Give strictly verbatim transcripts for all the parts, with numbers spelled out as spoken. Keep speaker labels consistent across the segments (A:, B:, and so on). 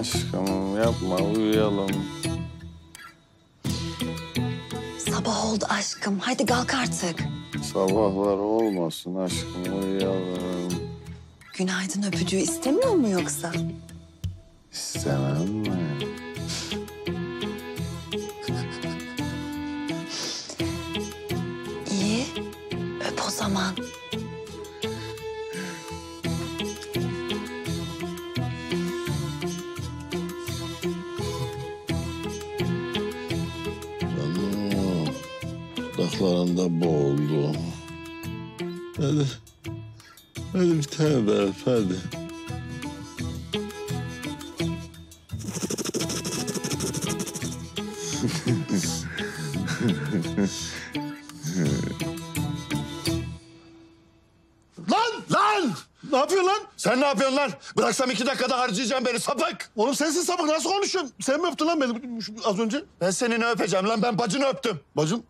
A: aşkım yapma, uyuyalım.
B: Sabah oldu aşkım. Hadi kalk artık.
A: Sabahlar olmasın aşkım, uyuyalım.
B: Günaydın öpücüğü istemiyor mu yoksa?
A: İstemem mi?
B: İyi. Öp o zaman.
A: Canım, dudaklarında boğuldu. Hadi, hadi bir tane daha öp, hadi.
C: Lan! Lan! Ne yapıyorsun lan? Sen ne yapıyorsun lan? Bıraksam iki dakikada harcayacağım beni sapık.
D: Oğlum sensin sapık. Nasıl konuşuyorsun? Sen mi öptün lan beni şu- az önce?
C: Ben seni ne öpeceğim lan? Ben bacını öptüm.
D: Bacım.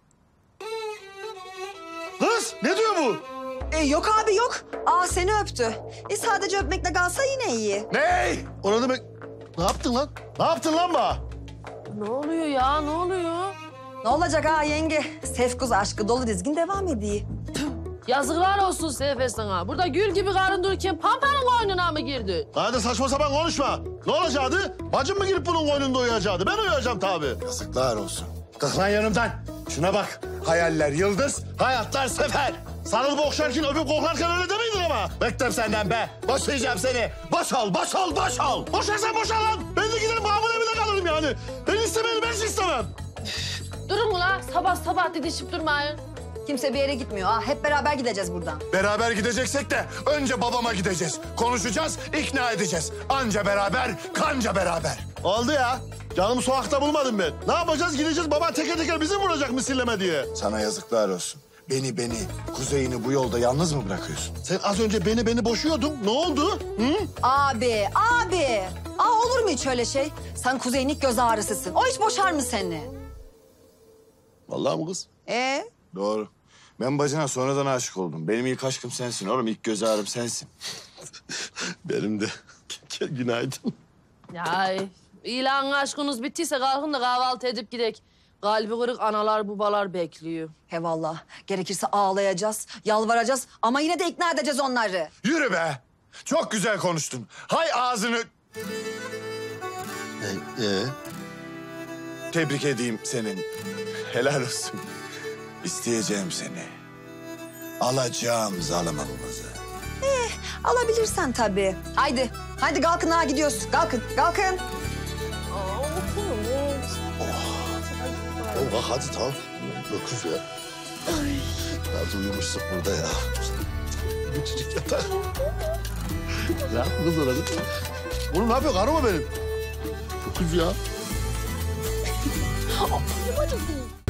D: Kız ne diyor bu?
B: E, yok abi yok. Aa seni öptü. E, sadece öpmekle kalsa yine iyi.
C: Ney?
D: O ne demek? Ne yaptın lan? Ne yaptın lan bana?
E: Ne oluyor ya? Ne oluyor?
B: Ne olacak ha yenge? Sefkuz aşkı dolu dizgin devam ediyor.
E: Yazıklar olsun Seyfe sana. Burada gül gibi karın dururken pampanın koynuna mı girdi?
D: Hadi saçma sapan konuşma. Ne olacaktı? Bacım mı girip bunun koynunda uyuyacaktı? Ben uyuyacağım tabii.
C: Yazıklar olsun. Kalk lan yanımdan. Şuna bak. Hayaller yıldız, hayatlar sefer.
D: Sarılıp okşarken öpüp koklarken öyle demeydin ama.
C: Bıktım senden be. Boşayacağım seni. Boş ol, boş ol, boş ol.
D: Boşarsan boşa lan. Ben de giderim babamın evinde kalırım yani. Ben istemeyeni ben hiç istemem.
E: Durun mu la? Sabah sabah didişip durmayın.
B: Kimse bir yere gitmiyor. Ha, hep beraber gideceğiz buradan.
C: Beraber gideceksek de önce babama gideceğiz. Konuşacağız, ikna edeceğiz. Anca beraber, kanca beraber.
D: Oldu ya. Canımı sokakta bulmadım ben. Ne yapacağız? Gideceğiz. Baban teker teker bizi mi vuracak misilleme diye.
C: Sana yazıklar olsun. Beni, beni, Kuzey'ini bu yolda yalnız mı bırakıyorsun?
D: Sen az önce beni beni boşuyordun. Ne oldu? Hı?
B: Abi, abi. Aa olur mu hiç öyle şey? Sen Kuzey'in ilk göz ağrısısın. O hiç boşar mı seni?
D: Vallahi mi kız?
B: Ee?
C: Doğru. Ben bacına sonradan aşık oldum. Benim ilk aşkım sensin oğlum. İlk göz ağrım sensin.
D: Benim de. Günaydın.
E: Ya ilan aşkınız bittiyse kalkın da kahvaltı edip gidek. Kalbi kırık analar babalar bekliyor.
B: He valla. Gerekirse ağlayacağız, yalvaracağız ama yine de ikna edeceğiz onları.
C: Yürü be. Çok güzel konuştun. Hay ağzını...
D: Ee, ee?
C: Tebrik edeyim senin. Helal olsun. İsteyeceğim seni. Alacağım zalimimizi.
B: Alabilirsen tabii. Haydi, haydi kalkın ha gidiyoruz. Kalkın, kalkın.
D: Oğlum bak hadi tamam. Öküz ya. Ay. Hadi uyumuşsun burada ya. Küçücük yatar. Ya kız orada. Oğlum ne yapıyor? Karı mı benim? Öküz ya.